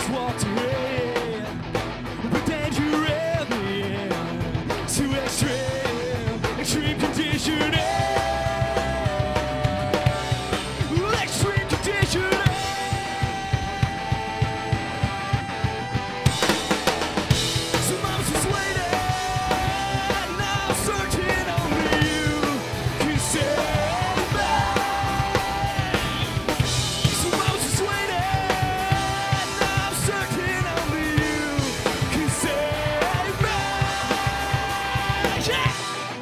walked away, but then you ran me to extreme conditioning. Extreme conditioning. Some I was just waiting, now I'm searching, only you can save me. Some I was just waiting, now I'm searching, only you can save me. Yeah!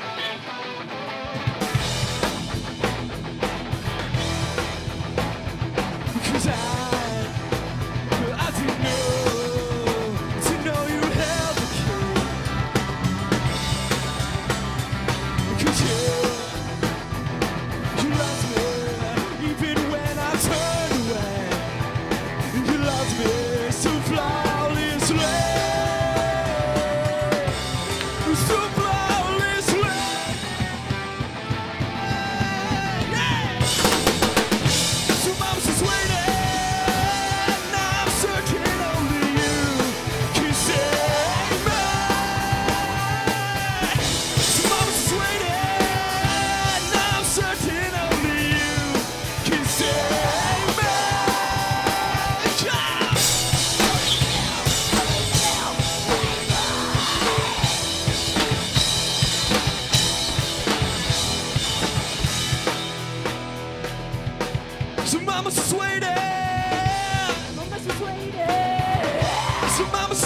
Cause I didn't know you held the key. Cause you loved me even when I turned away. You loved me so flawlessly, so flawlessly. Yeah! So I was just waiting, now I'm searching, only you can save me. So I was just waiting, now I'm searching, only you can save me. Yeah! So mama's just waiting. Mama's just waiting. So mama's